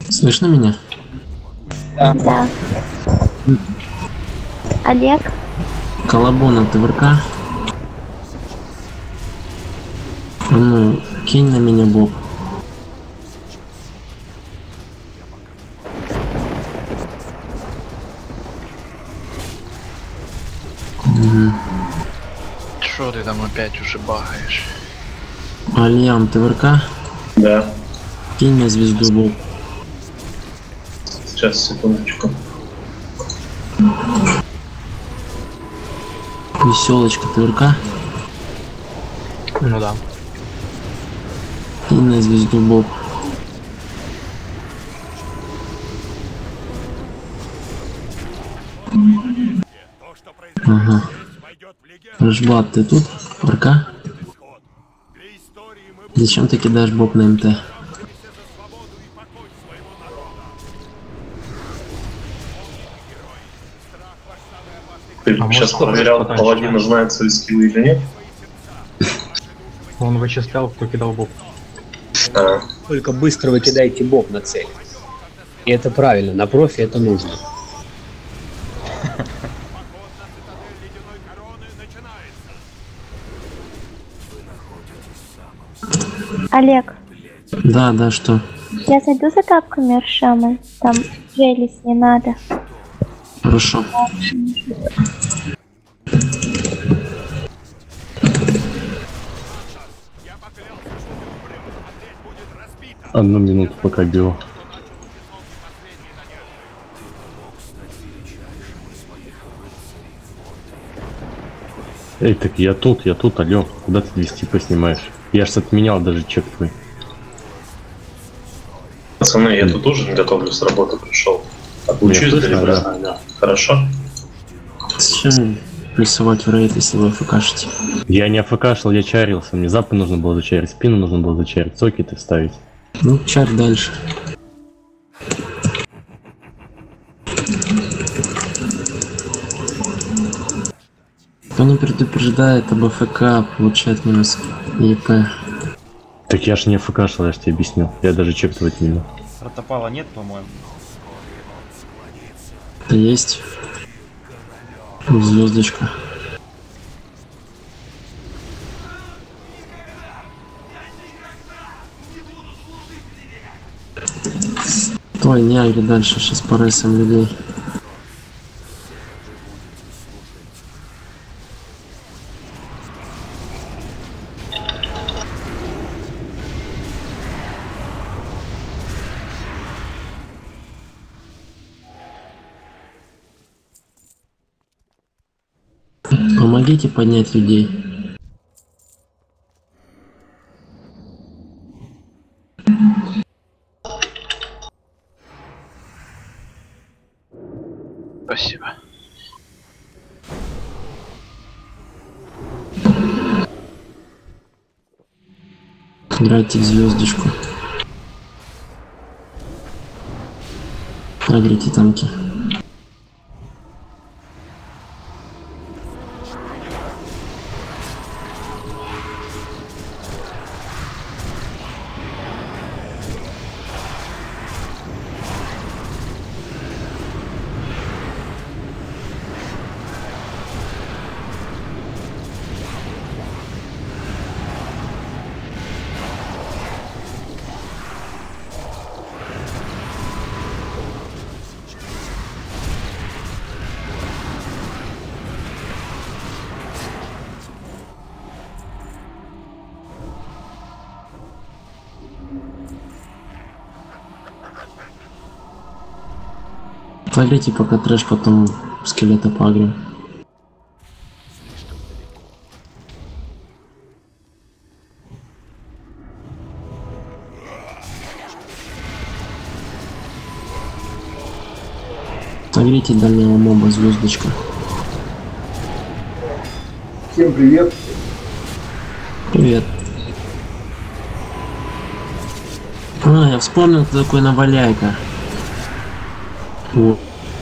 Слышно меня? Да. Олег? Колобона ТВРК. Ну, кинь на меня боб. Что ты там опять уже багаешь? Альям ТВРК. Да. Кинь на звезду боб. Сейчас, секундочку. Веселочка ТВРК. Ну да. Кинь на звезду боб. Ага. Ржбат, ты тут? РК? Зачем ты кидаешь боб на МТ? Ты сейчас проверял, паладин знает свои скиллы или нет? Он вычислял, кто кидал боб. Только быстро вы кидаете боб на цель. И это правильно, на профи это нужно. Олег, Да, что? я зайду за тапками Аршамы. Там железь не надо. Хорошо. Одну минуту пока бил. Эй, так я тут, алё. Куда ты 200 поснимаешь? Я ж отменял даже чек твой. Пацаны, я тут ужин готовлю, с работы пришел. Отлучусь до ребра. Да. Хорошо? Зачем плюсовать в рейд, если вы АФКшите? Я не АФКшил, я чарился. Мне запы нужно было зачарить, спину нужно было зачарить, сокеты вставить. Ну, чарь дальше. Кто не предупреждает об АФК, получает минус ЕП. Так я ж не АФКшил, я ж тебе объяснил. Я даже чек твой отменил. Протопала нет, по-моему. Это есть. Звездочка. Стой, не агри дальше, сейчас по рейсам людей. Помогите поднять людей. Спасибо. Играйте в звездочку. Агрите танки. Погрейте пока трэш, потом скелета погрем. Погрейте дальнего моба, звездочка. Всем привет. Привет. А, я вспомнил, кто такой Наваляйка. Вот.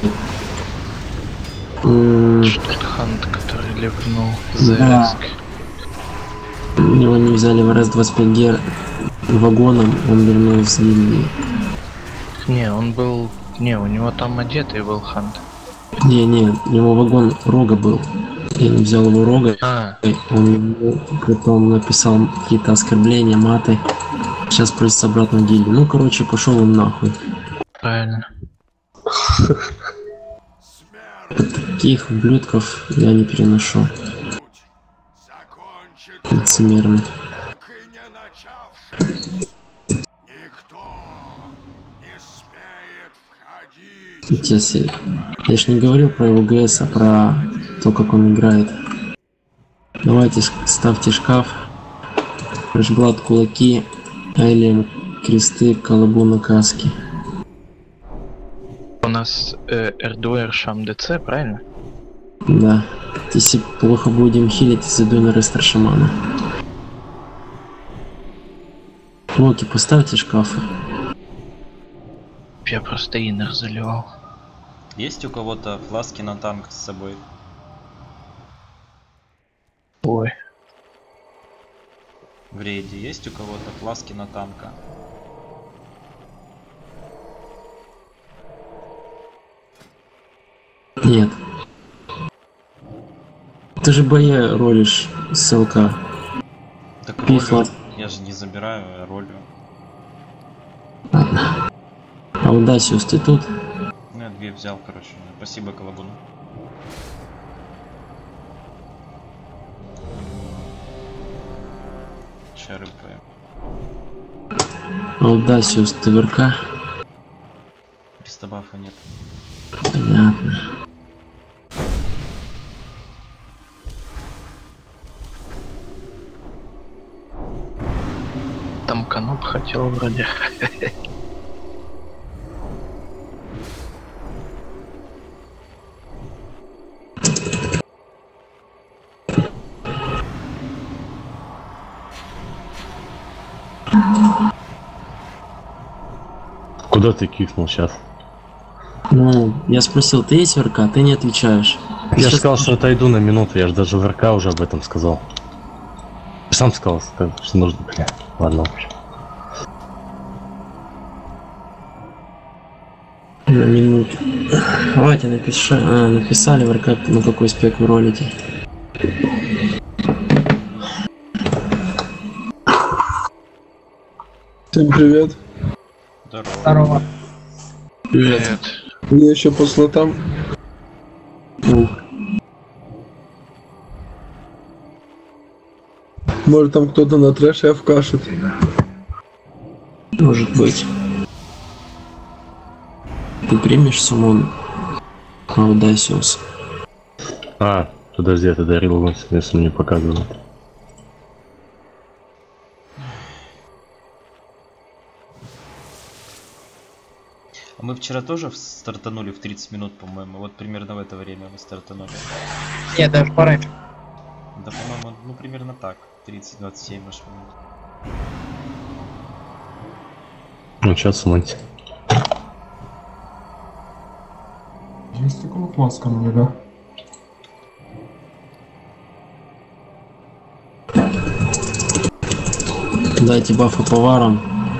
Хант, который лекнул за Да. риск. Его не взяли в РС-25 вагоном, он вернулся в гильдии. Не, он был... Не, у него там одетый был хант. Не, у него вагон рога был. Я не взял его рога. Он потом написал какие-то оскорбления, маты. Сейчас просится обратно в гильдию. Ну, короче, пошел он нахуй. Правильно. Таких ублюдков я не переношу. Лицемерно. Я ж не говорил про его ГС, а про то, как он играет. Давайте ставьте шкаф. Фрешблад, кулаки, Элием, кресты, колобуна, каски. У нас R2 Шам ДЦ, правильно? Да. Если плохо будем хилить, зайду на рестор шамана. Локи, поставьте шкафы. Я просто инер заливал. Есть у кого-то фласки на танк с собой? Ой. В рейде есть у кого-то фласки на танка? Нет. Ты же боя ролишь с ЛК. Так Пифла. я же не забираю, я ролю. Ладно. Аудасиус, ты тут? Ну, я 2 взял, короче. Спасибо, колобуну. Ща рыбкаем. Аудасиус, ты в РК? Пристабафа нет. Понятно. Там каноп хотел вроде. Куда ты кикнул сейчас? Ну, я спросил, ты есть в РК? Ты не отвечаешь. Я же сказал, что отойду на минуту, я же даже в РК уже об этом сказал. Ты сам сказал, что нужно, бля. Ладно, в общем. На минуту. Давайте написали в РК, на какой спек вы ролите. Всем привет. Здорово. Привет. Мне еще по слотам. Может там кто-то на трэше вкашет. Может быть. Ты примешь суммон Аудасиус? Подожди, это дарил, если мне показывали. А мы вчера тоже стартанули в 30 минут, по-моему. Вот примерно в это время мы стартанули. Нет, даже пораньше. Да, по-моему, ну примерно так. 30-27 аж минут. Ну, сейчас смотрите. Есть такого фласка, да? Дайте бафы поварам.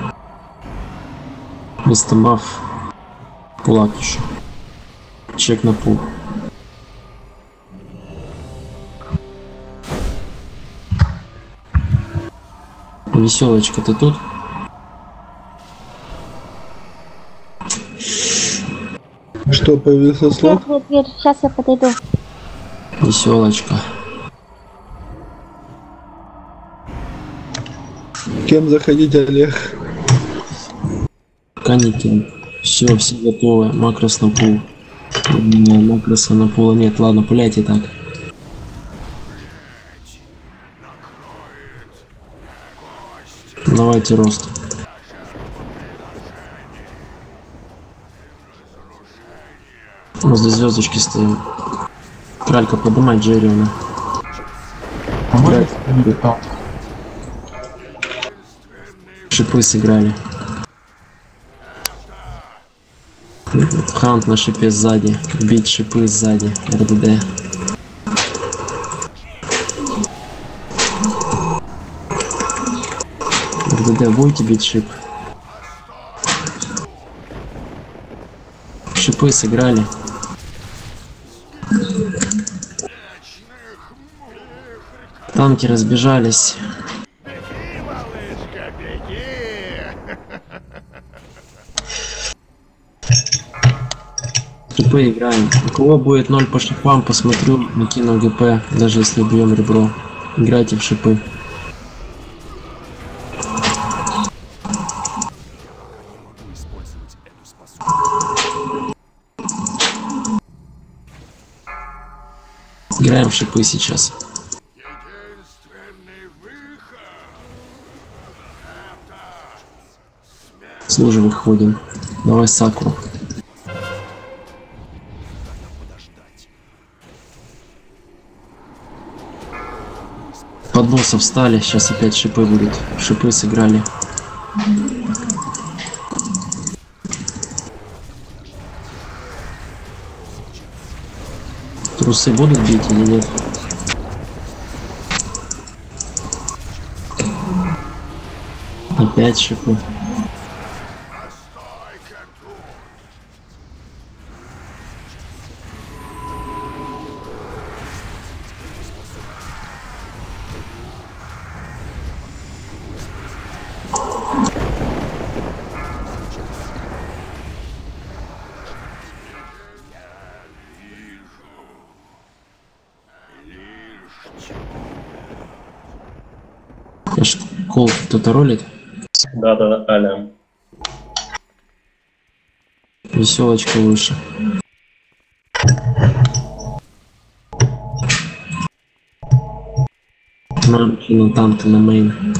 Вместо баф кулак еще. Чек на пул. Веселочка, ты тут? Что, появился слот? Нет, сейчас я подойду. Веселочка. Кем заходить, Олег? Каникин. Все готовы. Макрос на пул. Макроса на пула нет. Ладно, пуляйте так. Давайте рост. Возле звездочки стоим. Кралька, поднимай Джерриона. Шипы сыграли. Хант на шипе сзади. Бить шипы сзади. РДД. РДД, будете бить шип? Шипы сыграли. Танки разбежались. Шипы играем. У кого будет 0 по шипам, посмотрю, накину ГП, даже если бьем ребро. Играйте в шипы. Играем в шипы сейчас. С лужи выходим. Давай Сакуру. Под боссов встали, сейчас опять шипы будут. Шипы сыграли. Трусы будут бить или нет? Опять шипы. Кол кто-то ролит? Да, Аля. Веселочка выше. Нам кинул танки на мейн.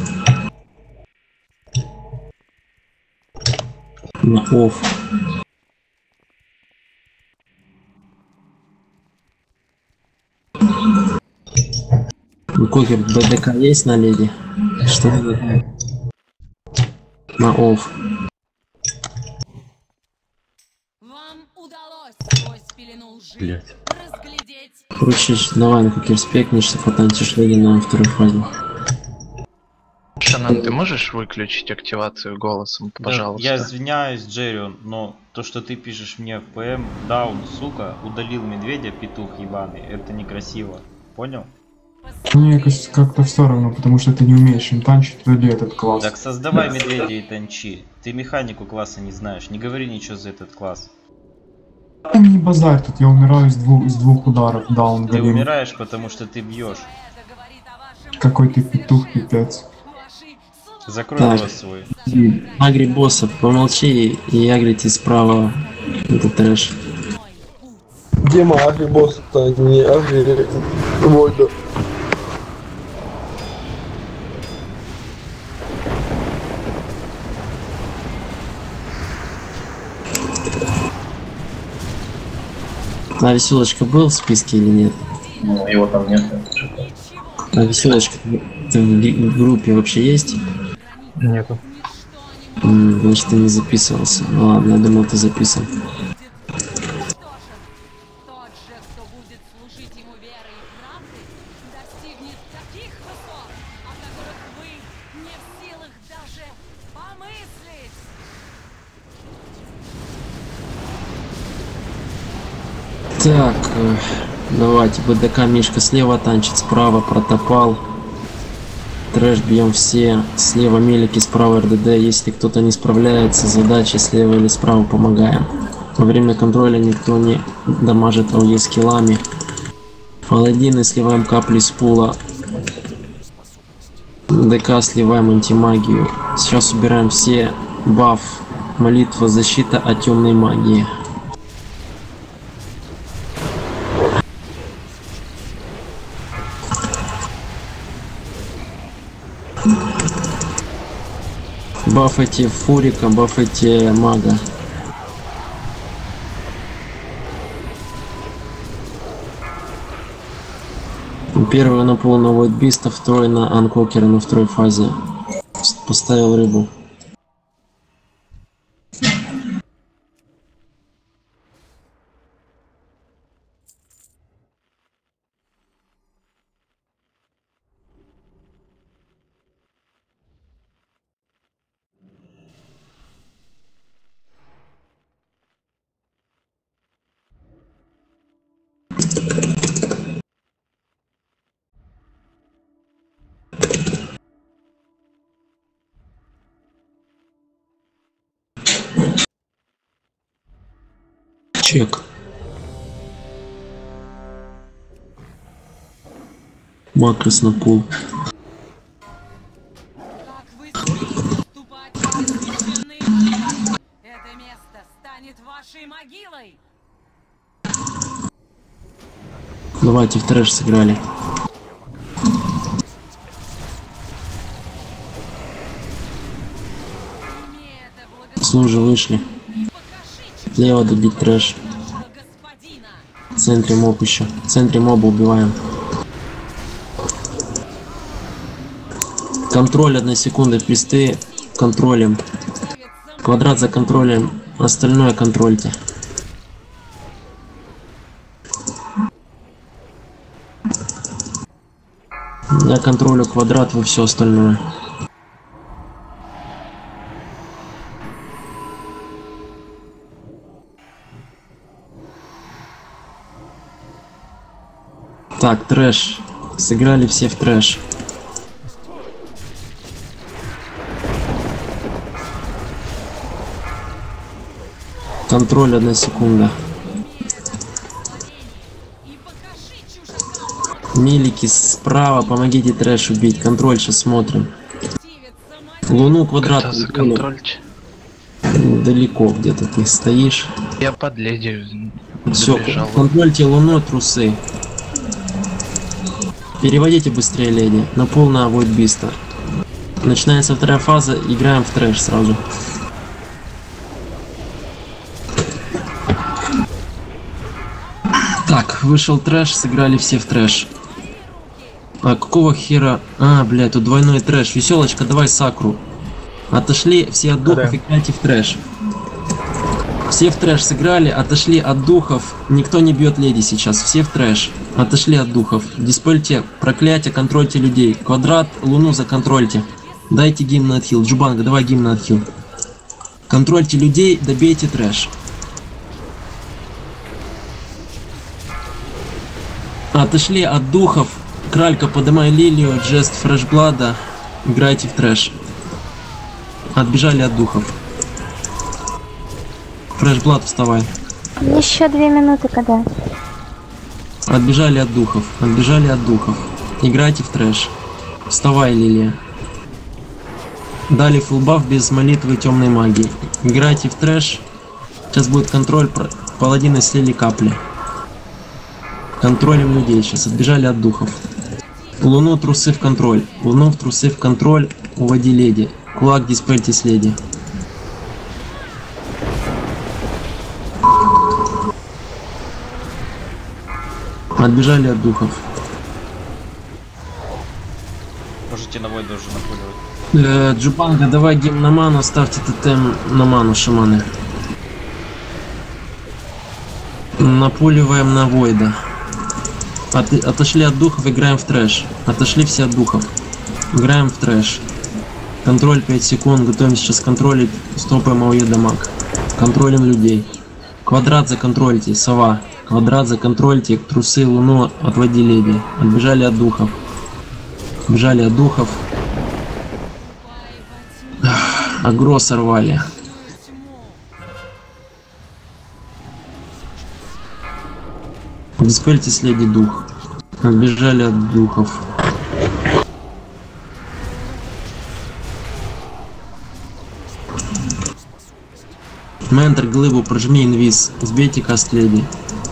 На офф. Кокер, БДК есть на леди? Что это? На офф. Вам удалось сквозь пелену лжи Блять. разглядеть. Кручишь, давай на кокер спекнешься, потанчишь леди на второй фазе. Шанан, ты можешь выключить активацию голосом, пожалуйста? Я извиняюсь, Джерри, но то, что ты пишешь мне в ПМ, даун, сука, удалил медведя, петух ебаный, это некрасиво. Понял? Мне как-то все равно, потому что ты не умеешь им танчить, введи этот класс. Так создавай медведя и танчи. Ты механику класса не знаешь, не говори ничего за этот класс. Ты не базарь тут, я умираю с двух ударов, даун, Ты галим. умираешь, потому что ты бьешь. Какой ты петух, пипец. Закрой Так. голос свой. Агри боссов, помолчи и агрите справа. Это трэш. Дима, агри босс, это не агри Войда. А веселочка был в списке или нет? Ну, его там нет. А веселочка ты в группе вообще есть? Нету. Значит, ты не записывался. Ну ладно, я думал, ты записан. Тот же, кто будет служить ему верой и правдой, достигнет таких высот, о которых вы не в силах даже помыслить. Так, давайте, БДК Мишка слева танчит, справа протопал. Трэш бьем все. Слева мелики, справа РДД. Если кто-то не справляется с задачей, слева или справа помогаем. Во время контроля никто не дамажит АОЕ скиллами. Паладины сливаем капли с пула. ДК сливаем антимагию. Сейчас убираем все баф. Молитва, защита от темной магии. Бафайте фурика, бафайте мага. Первый на пол на Вайтбиста, второй на Анкокера на второй фазе. Поставил рыбу. Чек. Макрос на пол. Как вы смеете вступать в священные? Это место станет вашей могилой. Давайте в трэш сыграли. Имея это благо... Служи вышли. Покажите Лево добить трэш. господина. В центре моб еще. В центре моба убиваем. Контроль 1 секунда. Присты контролем. Квадрат за контролем. Остальное контрольте. Я контролю квадрат, вы все остальное. Так, трэш. Сыграли все в трэш. Контроль 1 секунда. Милики справа, помогите трэш убить. Контроль сейчас смотрим. Луну квадрат. Это за контрольте. Далеко где-то ты стоишь. Я под леди Все, забежал. контрольте луну, трусы. Переводите быстрее, леди. На пол на Voidbeast. Начинается вторая фаза, играем в трэш сразу. Так, вышел трэш, сыграли все в трэш. А какого хера? А, блядь, тут двойной трэш. Веселочка, давай сакру. Отошли все от духов, играйте в трэш. Все в трэш сыграли, отошли от духов. Никто не бьет леди сейчас. Все в трэш. Отошли от духов. Диспельте проклятие, контрольте людей. Квадрат, луну законтрольте. Дайте гимн на отхил. Джубанга, давай гимн на отхил. Контрольте людей, добейте трэш. Отошли от духов. Кралька, подымай лилию, жест фрешблада. Играйте в трэш. Отбежали от духов. Фрешблад, вставай. Еще 2 минуты, когда. Отбежали от духов. Отбежали от духов. Играйте в трэш. Вставай, Лилия. Дали фулбаф без молитвы темной магии. Играйте в трэш. Сейчас будет контроль. Паладины слили капли. Контролем людей сейчас. Отбежали от духов. Луну трусы в контроль. Луну в трусы в контроль. Уводи леди. Кулак диспельте с леди. Отбежали от духов. Можете на Войда уже напуливать. Джубанга, давай гимн на ману, ставьте тотем на ману, шаманы. Напуливаем на Войда. Отошли от духов, играем в трэш. Отошли все от духов. Играем в трэш. Контроль 5 секунд, готовим сейчас контролить. Стопаем АОЕ дамаг. Контролим людей. Квадрат законтрольте, сова. Квадрат законтрольте, трусы, луну, отводи леди. Отбежали от духов. Бежали от духов. Агро сорвали. Диспельте с леди дух. Отбежали от духов. Ментор глыбу, прожми инвиз. Сбейте каст леди.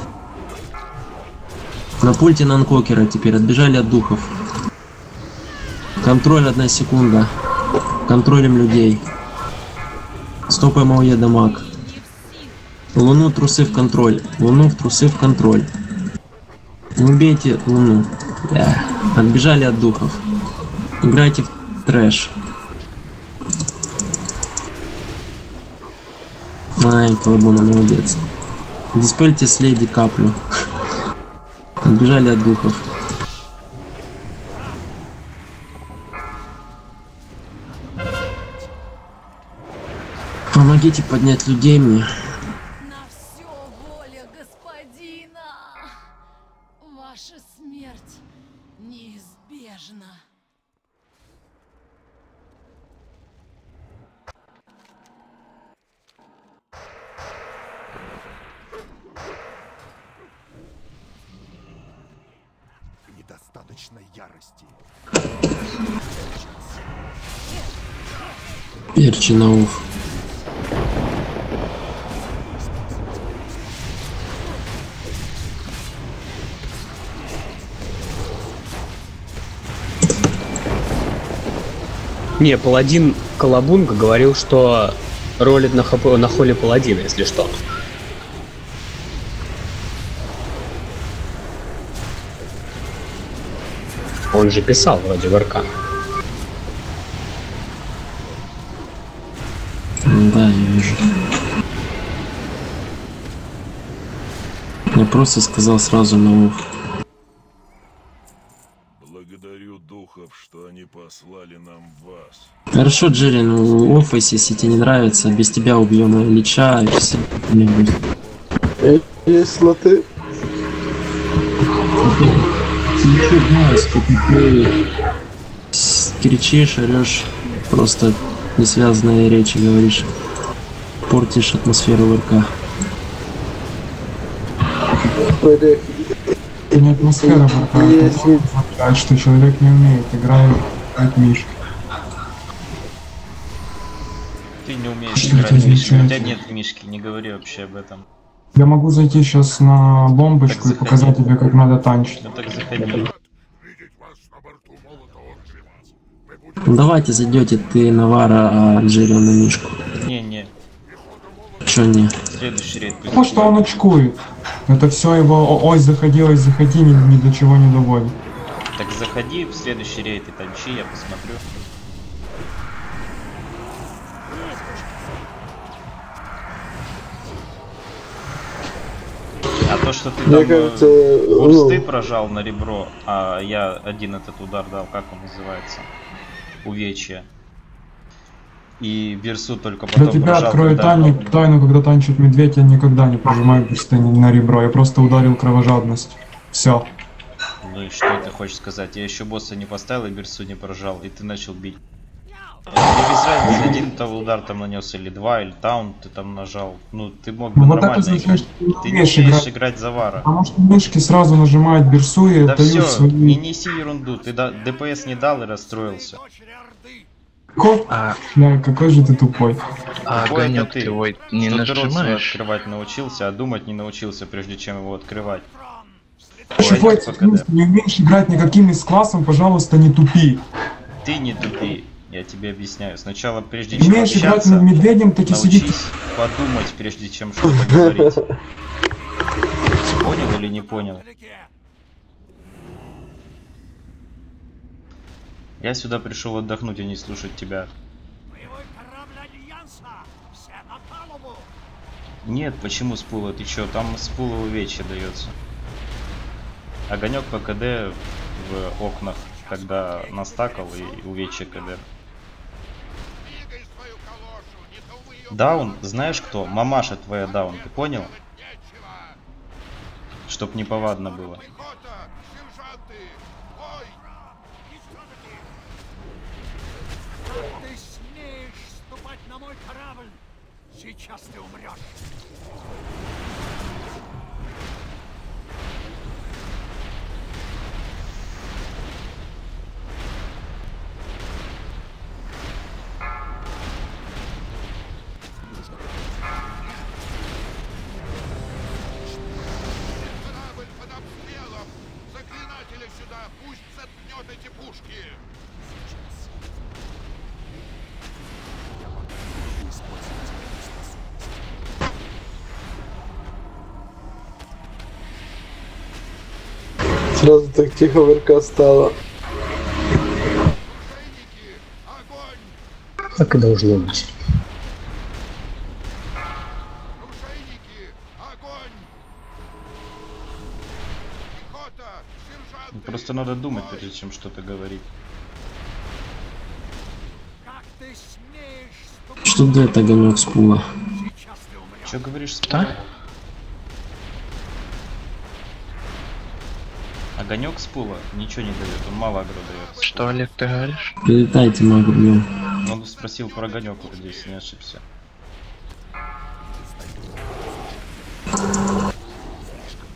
На пульте нанкокера теперь. Отбежали от духов. Контроль 1 секунда. Контролем людей. Стопаем АОЕ дамаг. Луну трусы в контроль. Луну в трусы в контроль. Не бейте луну. Отбежали от духов. Играйте в трэш. Ай, колобуна, молодец. Диспельте с леди каплю. Отбежали от духов. Помогите поднять людей мне. На все воля господина. Ваша смерть неизбежна. Перчинауф. Не, паладин Колобунга говорил, что ролит на холле паладина, если что. Он же писал вроде в РК. Да, я вижу. Я просто сказал сразу на уф. Благодарю духов, что они послали нам вас. Хорошо, Джерри, ну офис, если тебе не нравится, без тебя убьем Лича и все. Если ты... Ты кричишь, орешь, просто несвязанные речи говоришь, портишь атмосферу в РК. Это не атмосфера в РК, это означает, что человек не умеет играть мишки. Ты не умеешь играть в мишки, у тебя нет мишки, не говори вообще об этом. Я могу зайти сейчас на бомбочку и показать тебе, как надо танчить. Ну так заходи. Ну давайте зайдете ты Навара, а Джерри на мишку. Не. Чё не? Следующий рейд. Потому что он очкует. Это все его ой, заходи, ни до чего не доводит. Так заходи в следующий рейд и танчи, я посмотрю. А то, что ты там бурсты прожал на ребро, а я один этот удар дал, как он называется? Увечье. И Бирсу только потом Для тебя прожал, открою тайну, когда танчит медведь, я никогда не прожимаю бурсты на ребро, я просто ударил кровожадность. Все. Ну и что ты хочешь сказать? Я еще босса не поставил и Бирсу не прожал, и ты начал бить. Мне без разницы, один того удар там нанес или два, или таун ты там нажал. Ну ты мог бы вот нормально это играть. Ты не умеешь играть за вара. Потому что мышки сразу нажимают Бирсу и да отдают все, свои... не неси ерунду, ты ДПС не дал и расстроился. Бля, какой же ты тупой. А огонек ты его не что нажимаешь? Ты рот открывать научился, а думать не научился, прежде чем его открывать. Чего ты не умеешь играть никаким из классом, пожалуйста, не тупи. Ты не тупи, я тебе объясняю. Сначала, прежде чем умеешь играть общаться, над медведем, таки сидит... подумать, прежде чем что-то говорить. Понял или не понял? Я сюда пришел отдохнуть, а не слушать тебя. Нет, почему с пула? Ты чё? Там с пула увечья дается. Огонек по КД в окнах, когда настакал и увечья КД. Даун, знаешь кто? Мамаша твоя даун, ты понял? Чтоб неповадно было. Ты смеешь ступать на мой корабль? Сейчас ты умрешь. Корабль под обстрелом! Заклинателя сюда! Пусть заткнет эти пушки! Сразу так тихо в РК стало. Так и должно быть. Просто надо думать, прежде чем что-то говорить. Что дает огонек с пула? Что говоришь, с пула? Огонек с пула ничего не дает, он мало агро дает. Что, Олег, ты говоришь? Прилетайте, магу бьем. Он спросил про огонек, вроде, если не ошибся.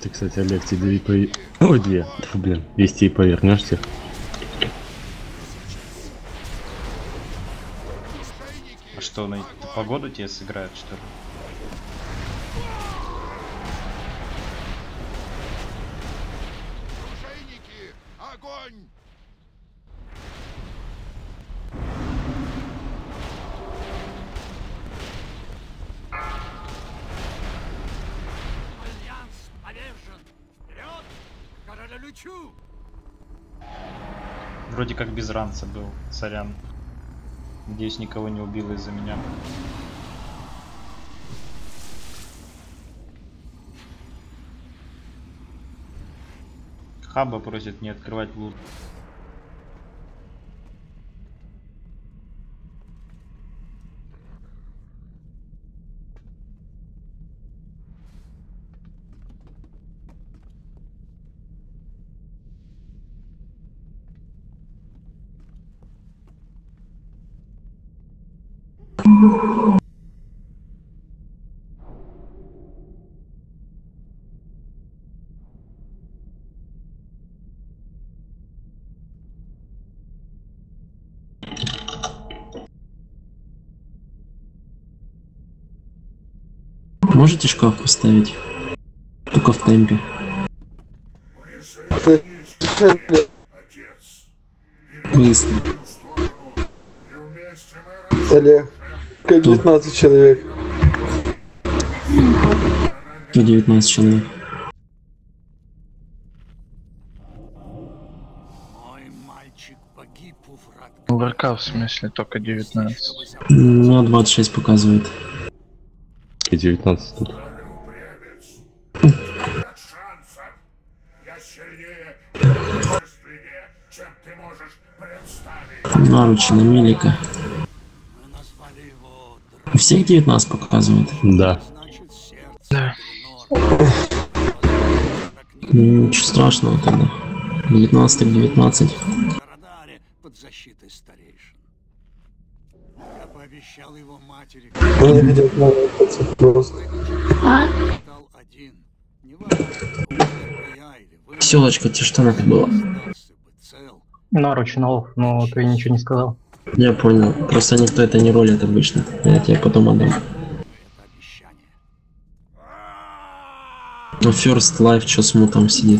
ты, кстати, Олег, тебе ИП... Ой, две. Фу, блин, если ИП вернешься. А что, на погоду тебе сыграет, что ли? Оружейники, огонь! Альянс повержен! Вперед! Королю-лючу! Вроде как без ранца был, сорян. Надеюсь, никого не убило из-за меня. Хаба просит не открывать лут. Можете шкаф поставить? Только в темпе. Быстро. Олег, 19 человек. 119 человек. Мой мальчик погиб у врат. ВРК в смысле только 19. У меня 26 показывает. И 19 тут. Я сильнее и мужественнее, чем ты можешь представить. Наручи на милика. У всех 19 показывает? Да. Да. Ничего страшного тогда. 19 так 19. Под защитой старейшин. Я пообещал его матери. Я видел новый пацан просто. Стал один. Неважно, я или вы. Селочка, тебе что надо было? Наруч, но ты ничего не сказал. Я понял. Просто никто это не ролит обычно. Я тебе потом отдам. Ну, First Life, что смутом сидит?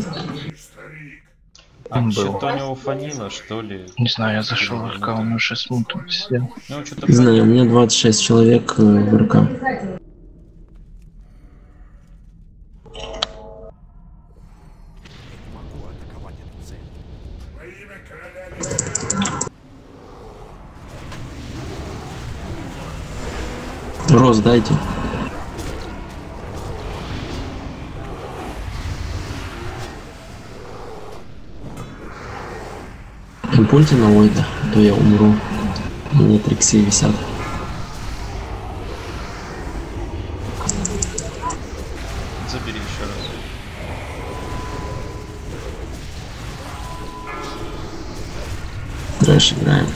А Он что-то был. у него фанило, что ли? Не знаю, я зашел в РК, он уже смутно сидел. Ну, что-то Не знаю, у меня 26 человек в РК. Роз, дайте. Пульте на Войда, а то я умру. У меня триксы висят. забери еще раз. Трэш играем.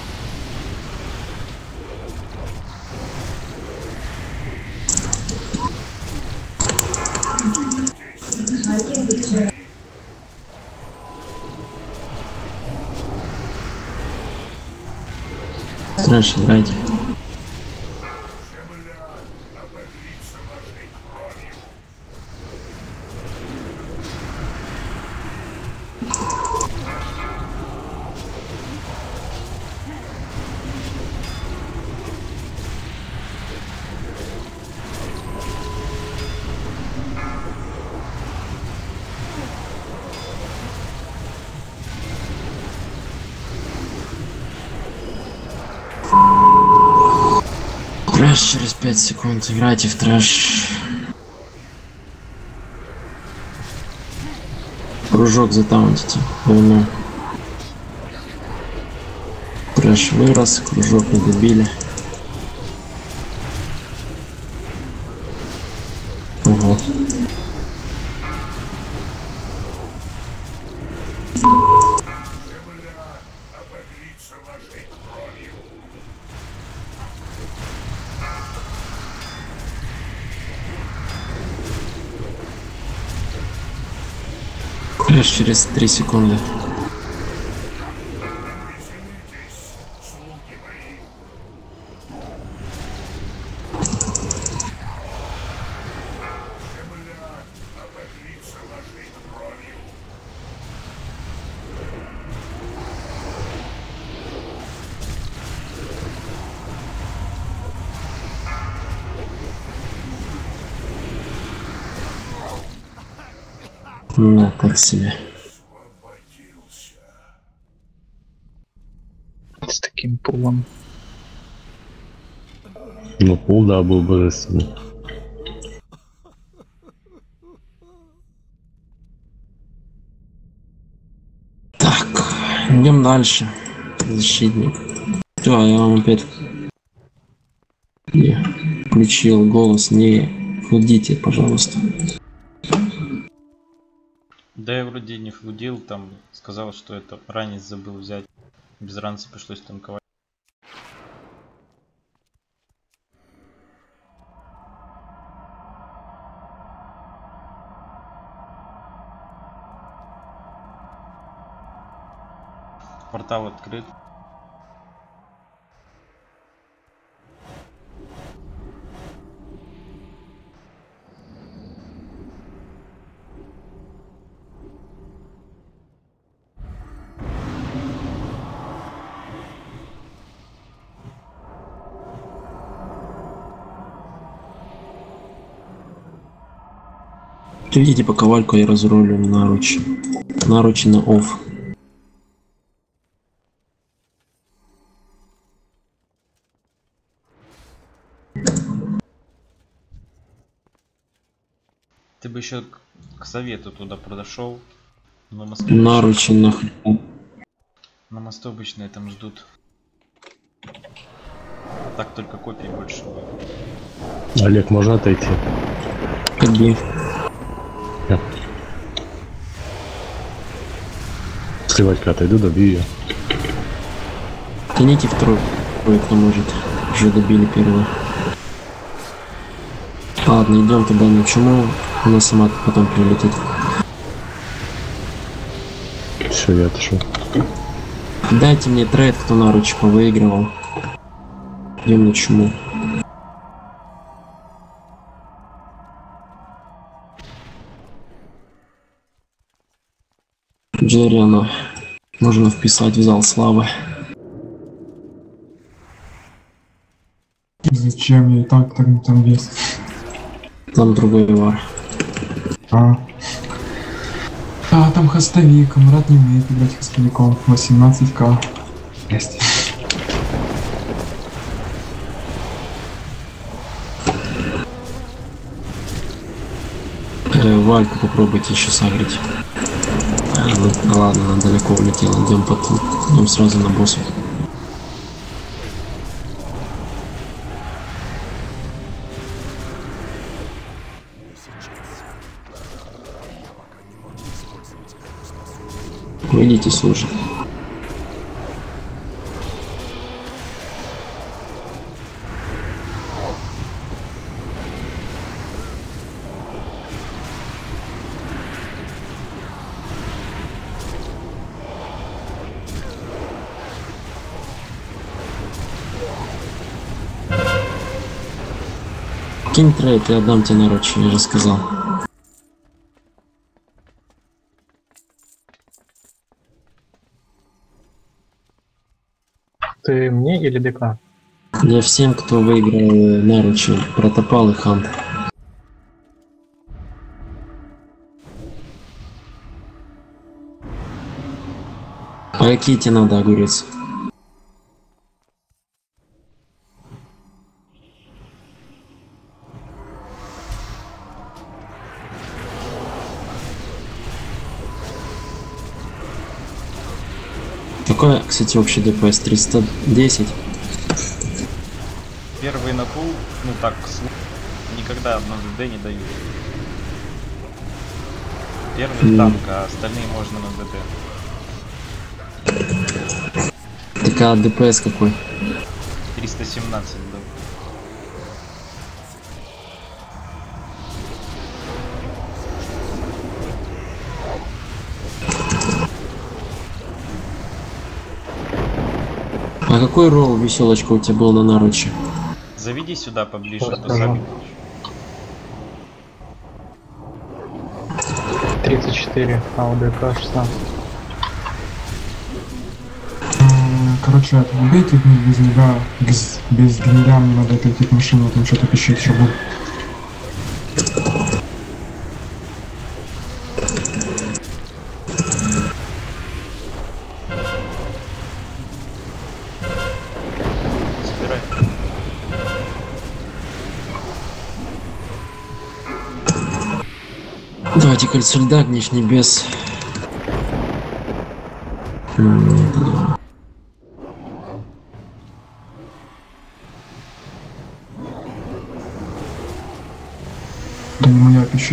Трэш играйте. Трэш через 5 секунд. Играйте в трэш. Кружок затаунтите. Полно. Трэш вырос, кружок не добили. Ого. Фреш через 3 секунды. Ну, так себе. С таким пулом. Ну, пул, да, был божественный. Так, идем дальше. Защитник. Все, я вам опять включил голос. Не флудите, пожалуйста. Да я вроде не флудил, там сказал, что это ранец забыл взять. Без ранца пришлось танковать. Портал открыт. Видите, пока Вальку я разрулю наручи. Наручи на офф. Ты бы еще к совету туда подошел. На мосту наручи нахрен. На мосту обычно там ждут. Так только копий больше будет. Олег, можно отойти? Ходи. Если Вадька отойду, добью ее. Тяните второй, кто может. Уже добили первого. Ладно, идем туда на чуму. Она сама потом прилетит. Все, я отошел. Дайте мне трейд, кто наручи повыигрывал. Идем на чуму. Джерриана можно вписать в зал славы. Зачем я и так там вес? Там другой вар. А, там хостовик. Мрат не умеет играть хостовиком. 18к. Есть. Вальку попробуйте еще сагрить. Ну, ладно, она далеко улетела. Идем сразу на босса. Выйдите, слушай. Кинь трейд, я отдам тебе наручи, я же сказал. Ты мне или ДК? Я всем, кто выиграл наручи, протопал и хант. А какие тебе надо, огурец? Какой, кстати, общий ДПС? 310? Первый на пул, ну так, никогда одно ДД не дают. Первый танк, а остальные можно на ДД. Так а ДПС какой? 317, да. А какой ролл веселочка у тебя был на наруче? Заведи сюда поближе, Вот, Бусами. 34, АУДК 16. Короче, это, убейте их без гнеда, без гнеда, мне надо отойти к машине, там что-то пищит еще будет. Забирай. Давайте кольцо льда, гнев небес. Да не моя пищит.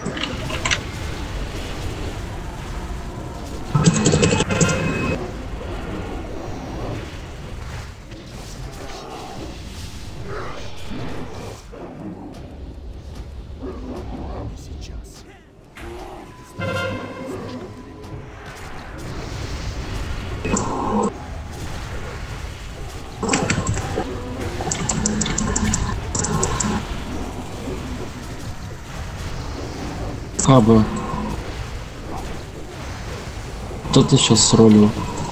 Хаба. Кто ты сейчас с ролью?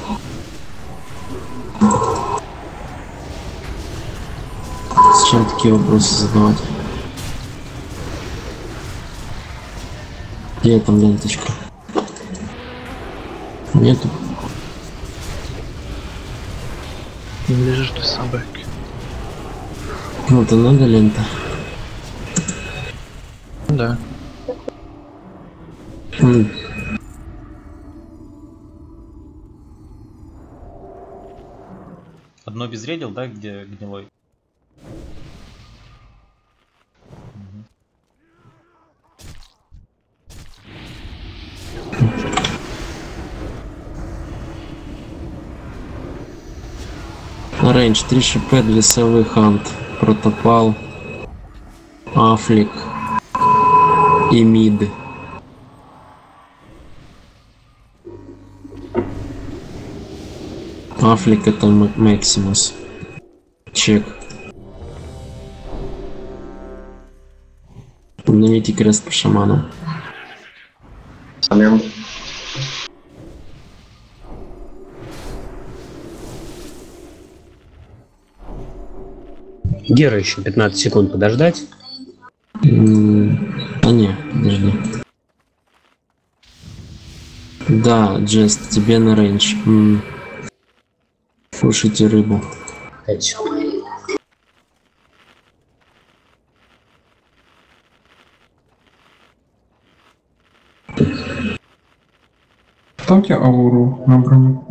Зачем такие вопросы задавать? Где там ленточка? Нету. Не лежишь ты собаки. Ну, это надо лента. Да. Одно безредил, да, где гнилой? На рейндж 3 ШП, 2 совы, хант, протопал, афлик и мид. Афлик это Максимус. Чек. Обновите крест по шаману. Самим. Гера еще 15 секунд подождать. А не, подожди. Да, Джест, тебе на рейндж. Кушайте рыбу. Ставьте ауру на броню.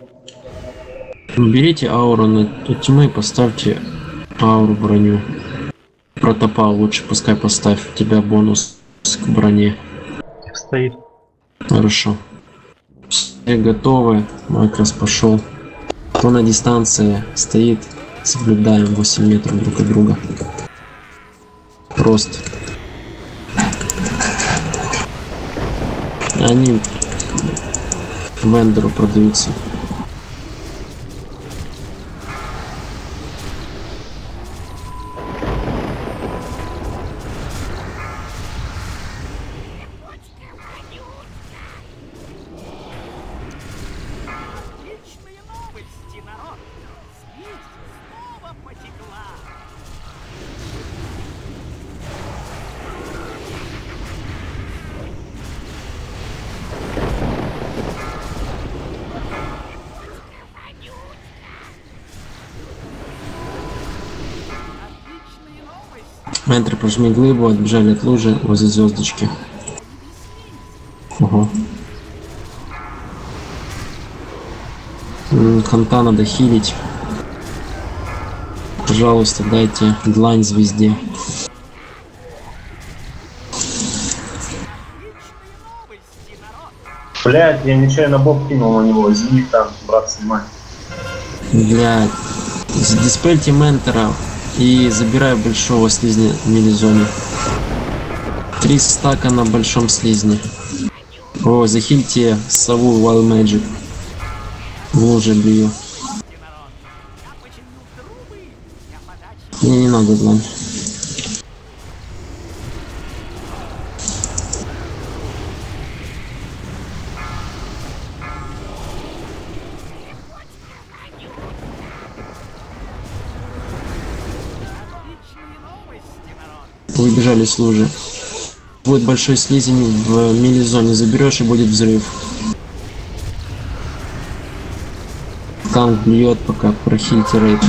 Берите ауру на тьмы и поставьте ауру броню. Протопал лучше пускай поставь. У тебя бонус к броне. Стоит. Хорошо. Все готовы. Макрос пошел. Кто на дистанции стоит, соблюдаем 8 метров друг от друга. Просто. Они вендору продаются. Энтер, прожми глыбу, отбежали от лужи возле звездочки. Ого. Ханта надо хилить. Пожалуйста, дайте длань звезде. Блять, я нечаянно боб кинул на него, извини, там, брат, снимай. Блять. Диспельте ментора и забирай большого слизня в милизоне. 3 стака на большом слизне. О, захильте сову Wild Magic. В луже бью. Мне не надо знать. Выбежали с лужи. Будет большой слизень в мили-зоне. Заберешь и будет взрыв. Танк бьет, пока прохильте рейд.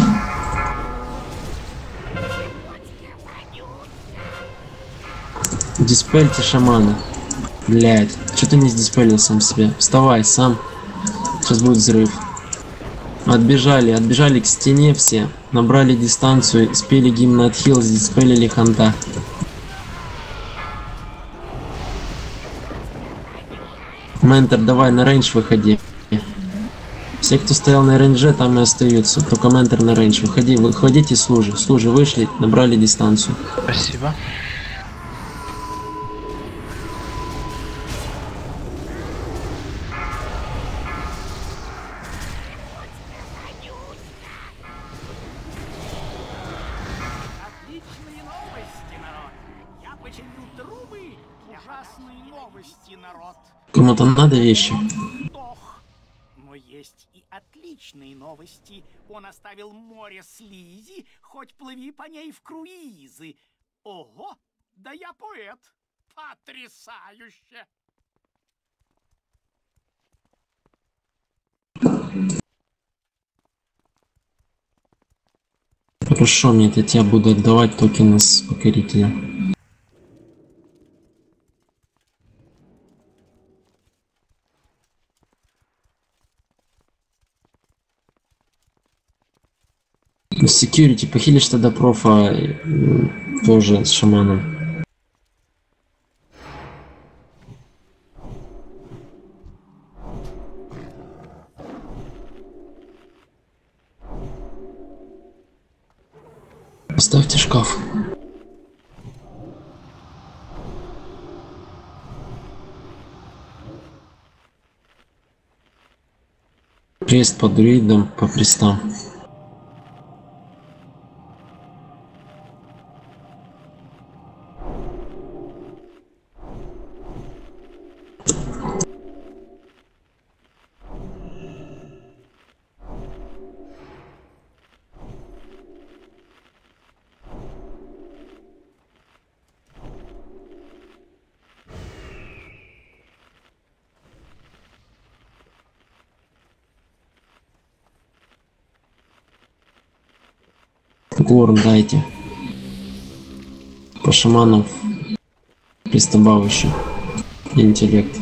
Диспельте шамана. Блять, что ты не сдиспелил сам себя? Вставай сам. Сейчас будет взрыв. Отбежали к стене все. Набрали дистанцию, спели гимн от Хилл, сдиспелили ханта. Ментор, давай на рейндж выходи. Все, кто стоял на рейндже, там и остаются. Только ментор на рейндж. Выходите с лужи. С лужи вышли, набрали дистанцию. Спасибо. Отличные новости, народ! Я починил трубы. Ужасные новости, народ! Кому-то надо вещи. Но есть и отличные новости. Он оставил море слизи, хоть плыви по ней в круизы. Ого, да я поэт. Потрясающе! Хорошо, мне это я буду отдавать токены с покорителя. Security, похилишь тогда профа тоже с шаманом. Поставьте шкаф. Крест по друидам, по крестам. Горн дайте. По шаманам пристабавище. Интеллект.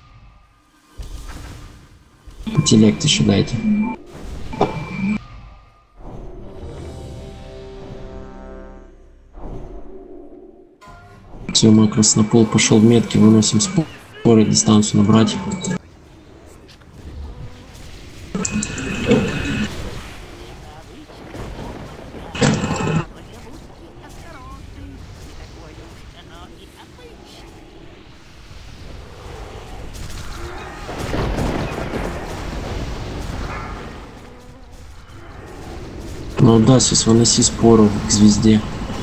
Интеллект еще дайте. Все, макрос на пол пошел в метки, выносим споры, дистанцию набрать. Ну да, сейчас выноси спору к звезде.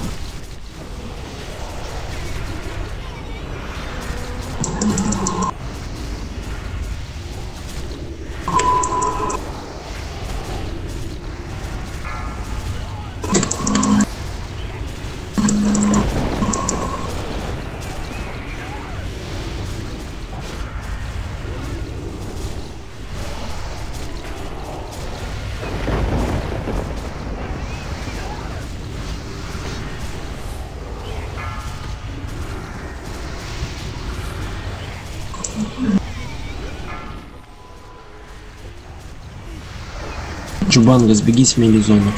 Чубанга, сбеги с мили-зоны.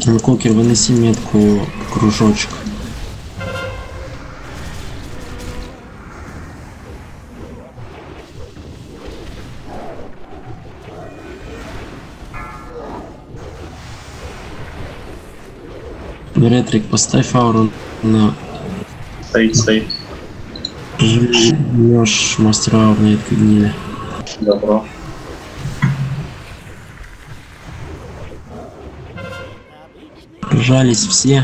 Кокер, выноси метку кружочек. Ретрик, поставь ауру на... Стоит. Жмешь мастера ауру на этой гнили. Добро. Жались все.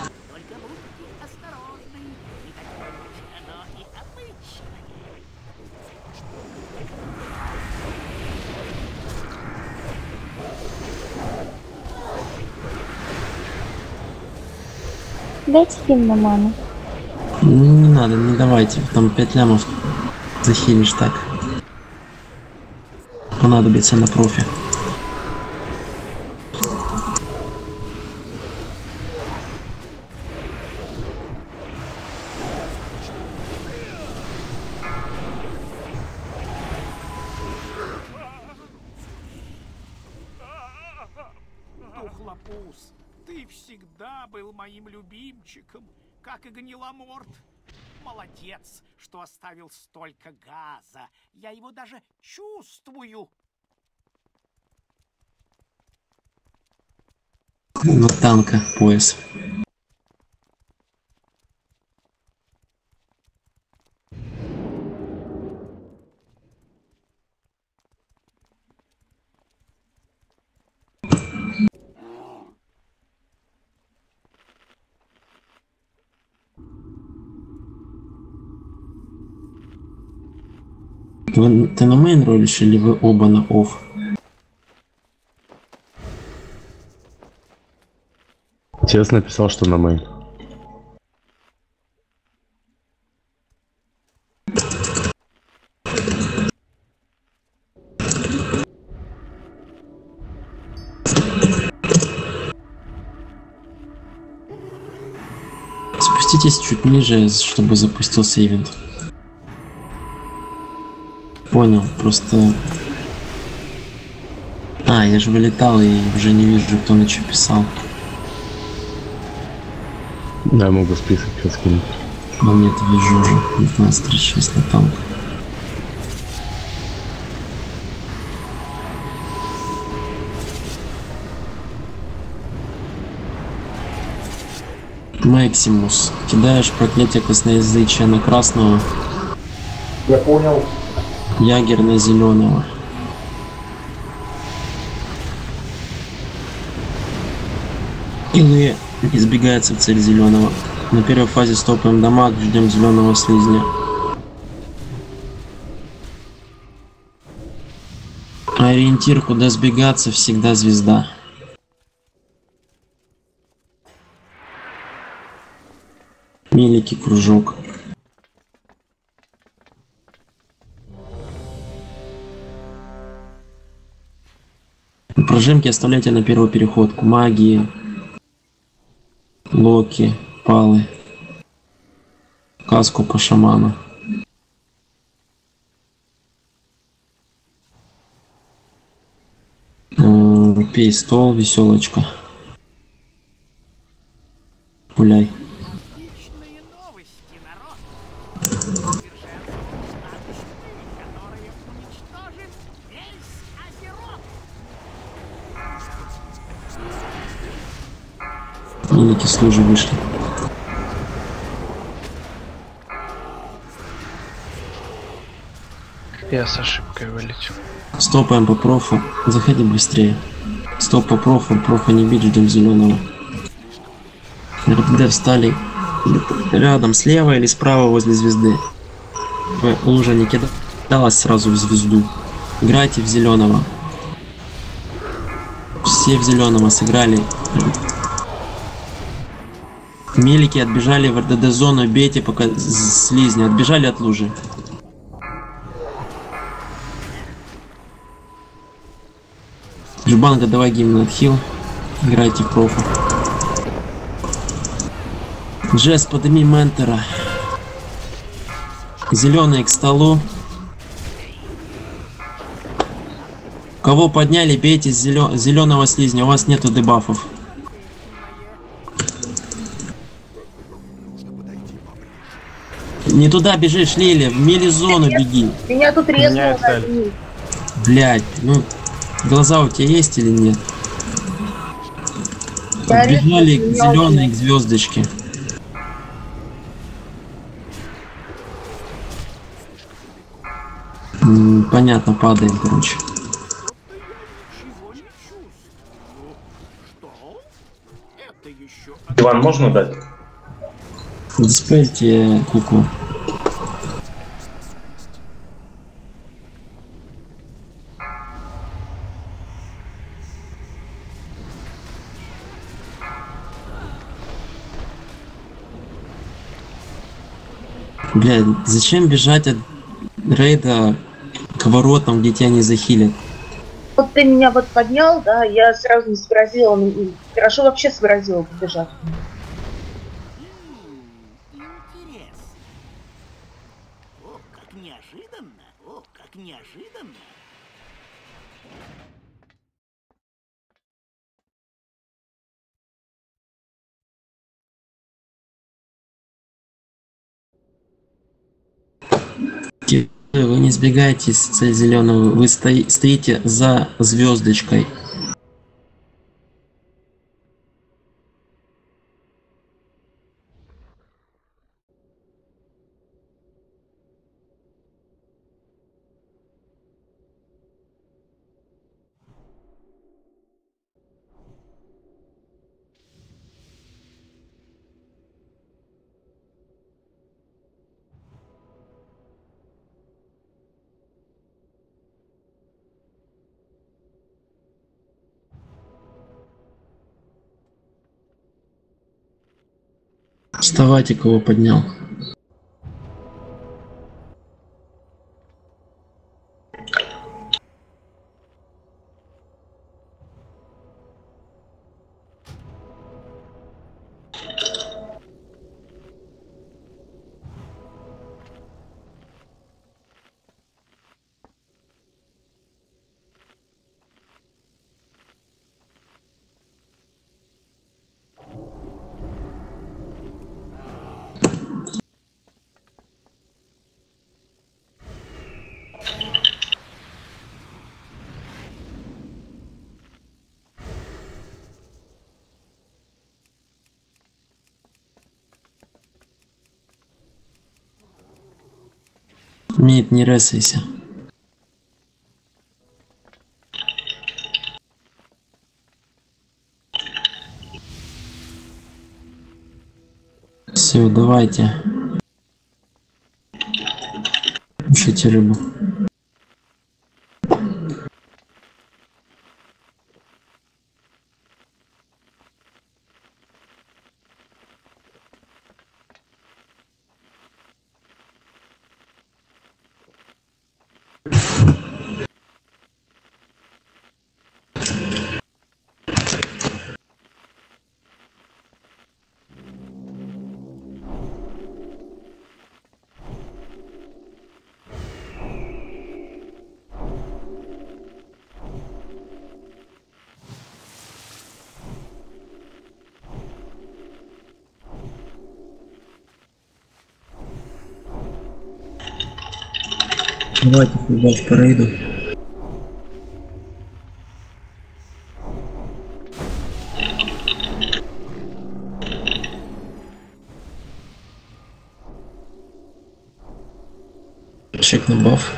Дайте фильм на ману. Не надо, не давайте. Там 5 лямов захилишь так. Понадобится на профи. Тухлопус, ты всегда был моим любимчиком, как и Гниламорт. Молодец, что оставил столько газа. Я его даже чувствую. На танка пояс. Ты на мейн ролишь или вы оба на офф? Честно написал, что на мейн. Спуститесь чуть ниже, чтобы запустился ивент. Понял, просто... А, я же вылетал и уже не вижу, кто на что писал. Да, я могу список сейчас скинуть. Но нет, вижу уже. 15-36 на танк. Максимус. Кидаешь проклятие косноязычия на красного. Я понял. Ягер на зеленого. Или избегается в цель зеленого. На первой фазе стопаем дамаг, ждем зеленого слизня. Ориентир, куда сбегаться, всегда звезда. Меликий кружок. Прожимки оставляйте на первую переходку. Магии, локи, палы, каску по шаману. Пей стол, веселочка. Гуляй. Отличные новости, народ. Которые уничтожит весь Азерот. Мелики служи вышли. Я с ошибкой вылетел. Стопаем по профу. Заходи быстрее. Стоп по профу. Профа не бить, ждем зеленого. РД встали рядом, слева или справа возле звезды. Лужа не кидалась сразу в звезду. Играйте в зеленого. Все в зеленого сыграли. Мелики отбежали в РДД зону. Бейте пока слизни. Отбежали от лужи. Жбанга, давай гимн отхил. Играйте в профу. Джесс, подними ментора. Зеленый к столу. Кого подняли, бейте зеленого слизня. У вас нету дебафов. Не туда бежишь, Лили, в мили-зону беги. Меня тут резнуло. Блять, ну глаза у тебя есть или нет? Подбежали к зеленой к звездочке. Понятно, падаем, короче. Иван, можно дать? Диспельте куклу. Бля, зачем бежать от рейда к воротам, где тебя не захилят? Вот ты меня вот поднял, да, я сразу не сообразила, хорошо вообще сообразила побежать. Интересно. О, как неожиданно. О, как неожиданно. Вы не сбегаете с зеленого, вы стоите за звездочкой. Вставайте, кого поднял. Мид, не ресайся. Все, давайте. Кушайте рыбу. Давайте убавь по рейду. Чек на баф.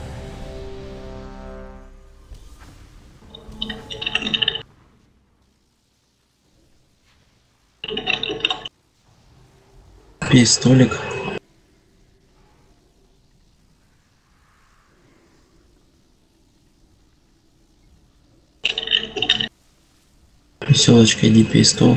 Пей столик. Веселочка, иди пей стол.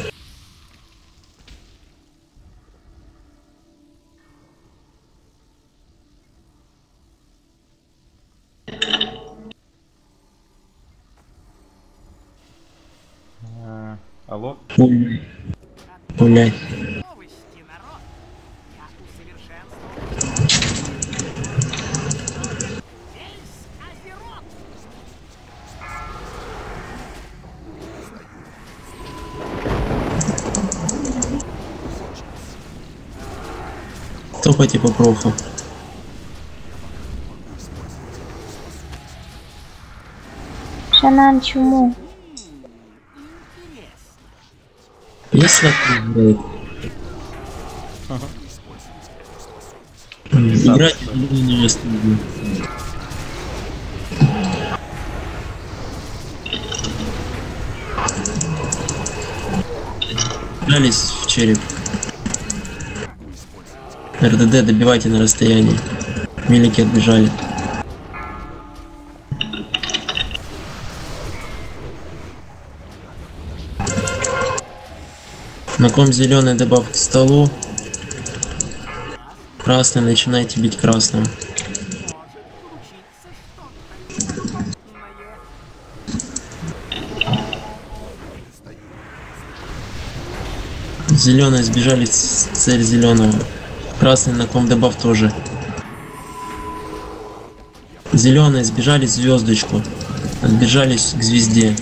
Алло? Гуляй. стопайте по профу. Шанан, чему? Если играет. Играть не стыдно. Жались в череп. РДД добивайте на расстоянии. Милики отбежали. На ком зеленый добавь к столу. Красный начинайте бить красным. Зеленые сбежали с цель зеленого. Красный на ком добав тоже. Зеленые сбежали в звездочку. Отбежались к звезде.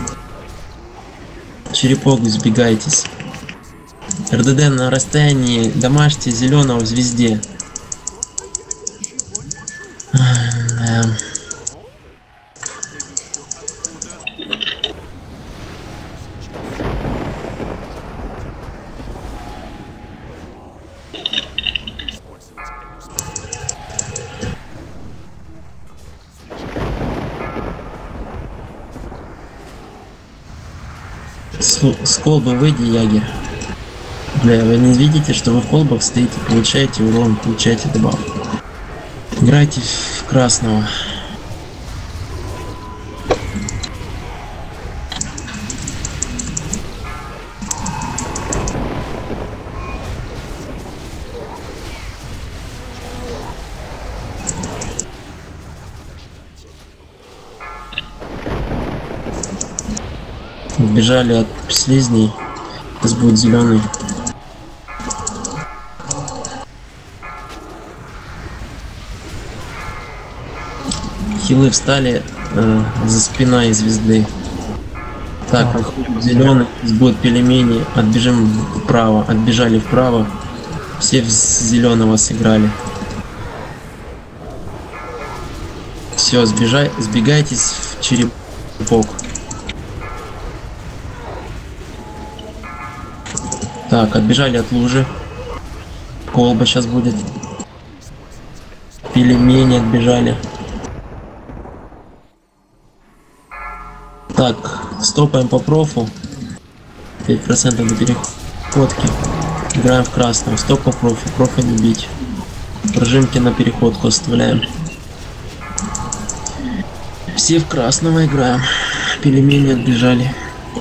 Черепок сбегайтесь. РДД на расстоянии домашьте зеленого в звезде. С колбы выйди, ягер. Бля, вы не видите, что вы в колбах стоите, получаете урон, получаете добав. Играйте в красного. Бежали от слизней. Сейчас будет зеленый. Хилы встали за спиной звезды. Так, зеленый, здесь будет пельмени. Отбежим вправо. Отбежали вправо. Все в зеленого сыграли. Все, сбегайтесь в черепок. Так, отбежали от лужи. Колба сейчас будет. Пельмени отбежали. Так, стопаем по профу. 5% до переходки. Играем в красном. Стоп по профу. Профа не бить. Прожимки на переходку оставляем. Все в красного играем. Пельмени отбежали.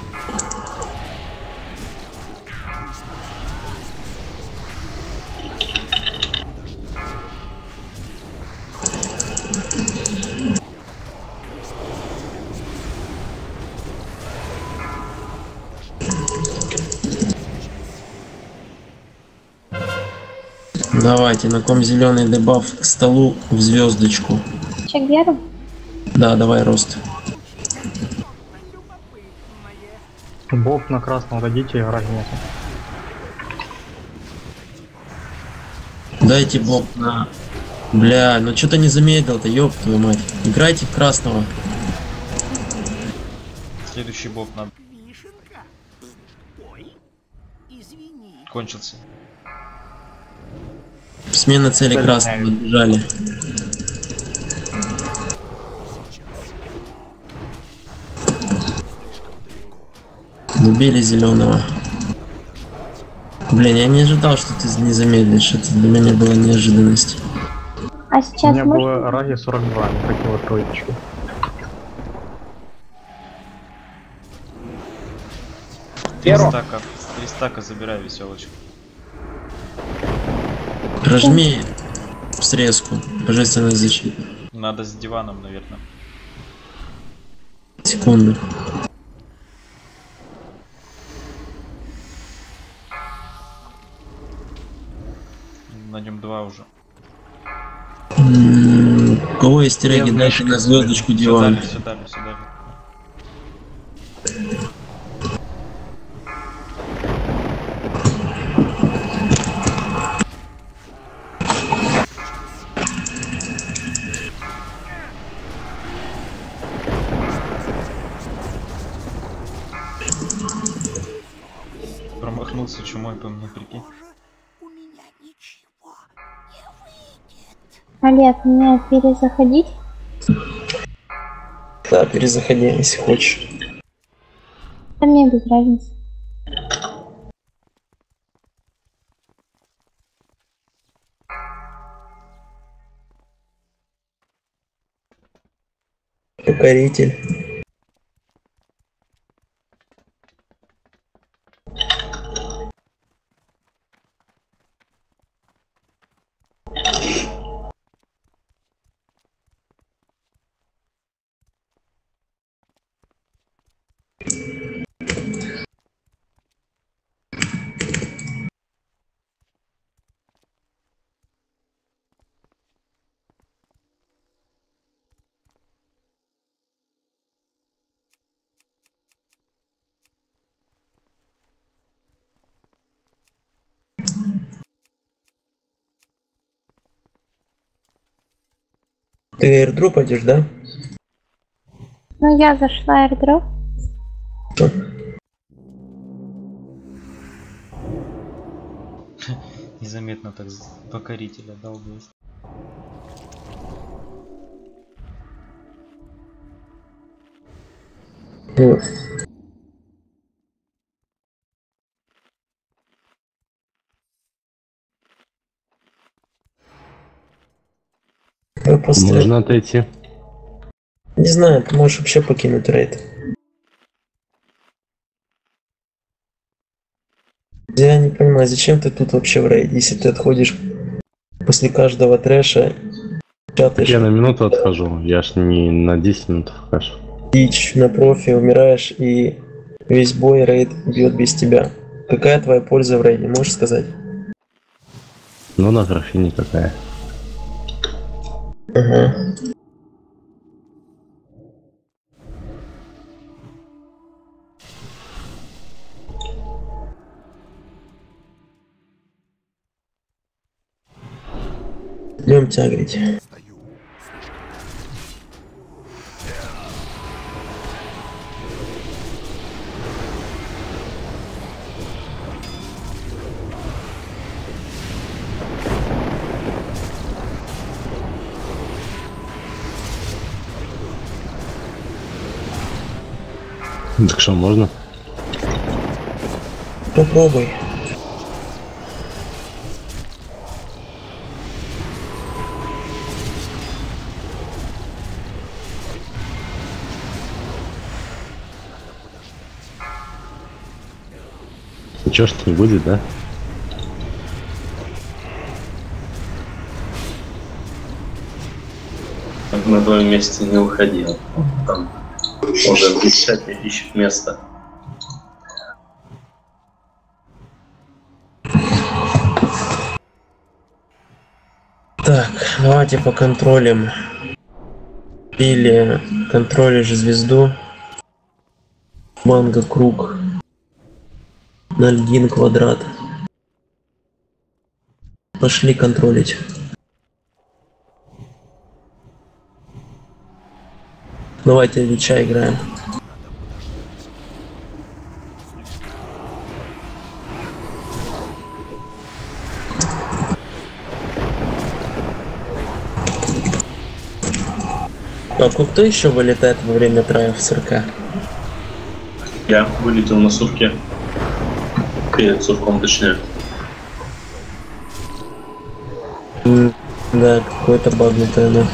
Давайте, на ком зеленый дебаф к столу в звездочку. Чек Геру? Да, давай рост. Боб на красном дадите, играть нет. Дайте боб на... Бля, ну что-то не замедлил-то, ёб твою мать. Играйте в красного. Следующий боб надо. Кончился. Смена цели красного отбежали. Убили зеленого. Блин, я не ожидал, что ты не замедлишь. Это для меня была неожиданность. А сейчас у меня было ради 42, не хотела троечку. Три стака забирай, веселочку. Прожми срезку, божественная защита. Надо с диваном, наверное. Секунду. На нем 2 уже. У кого есть реги, дайте на звездочку диван. Сюда. Ломился чумой по мне, прикинь. Олег, мне перезаходить? Да, перезаходи, если хочешь. Да мне без разницы. Покоритель. Ты airdrop идешь, да? Ну, я зашла airdrop. Незаметно так покорителя долбился. Можно отойти. Не знаю, ты можешь вообще покинуть рейд. Я не понимаю, зачем ты тут вообще в рейде, если ты отходишь после каждого трэша, чатаешь. Я на минуту отхожу, я ж не на 10 минут отхожу. Дичь на профи, умираешь, и весь бой рейд бьет без тебя. Какая твоя польза в рейде, можешь сказать? Ну, на профи никакая. Ага. Идем тягать. Так что, можно? Попробуй. Ничего что не будет, да? На твоем месте не уходил. Там уже в десятке ищет место. Так, давайте поконтролим. Или контролишь звезду. Манго круг. 0,1 квадрат. Пошли контролить. Давайте Лича играем. А кто еще вылетает во время траев в ЦРК? Я вылетел на сурке. Перед сурком, точнее. Да, какой-то багнутый оно.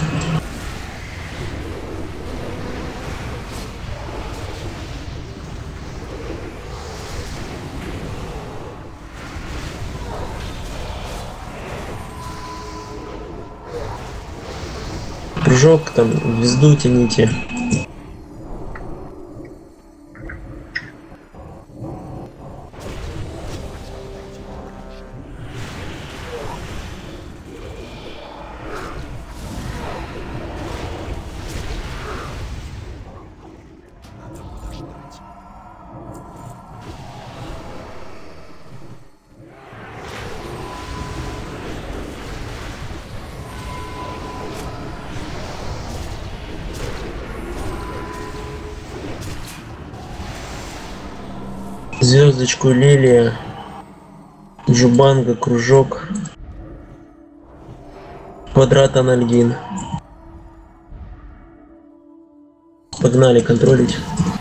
Прыжок там, звезду тяните. Звездочку Лилия Джубанга, кружок. Квадрат анальгин. Погнали контролить.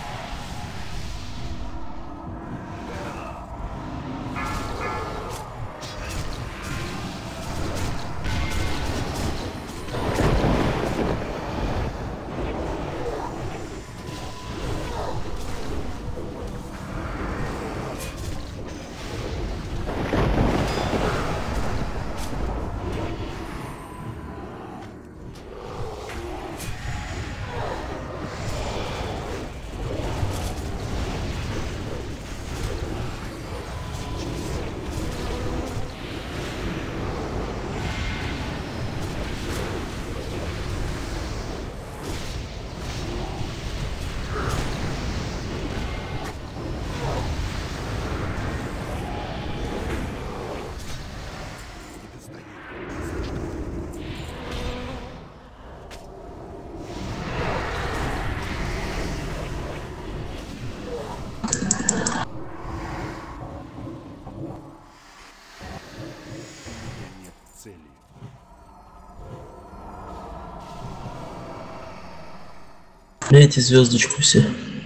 Дайте звездочку все.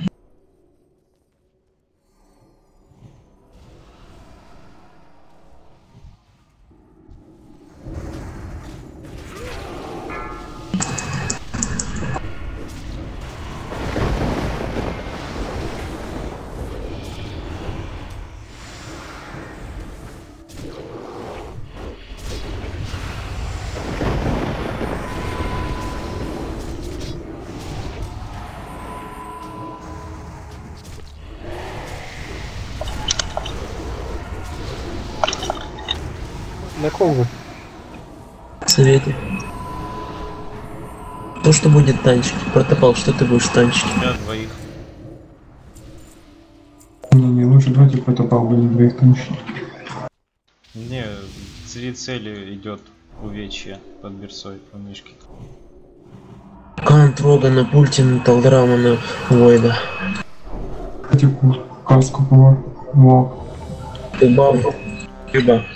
На ком вы? Совете. То, что будет танчик. Протопал, что ты будешь танчить? Я двоих. Не, лучше давайте протопал будем двоих танчить. Не, цели идет увечье под берсой по мишке. Кант, Рогана, Пультин, Талдрамана, Войда. Каску повар. Во. Любав. Люба.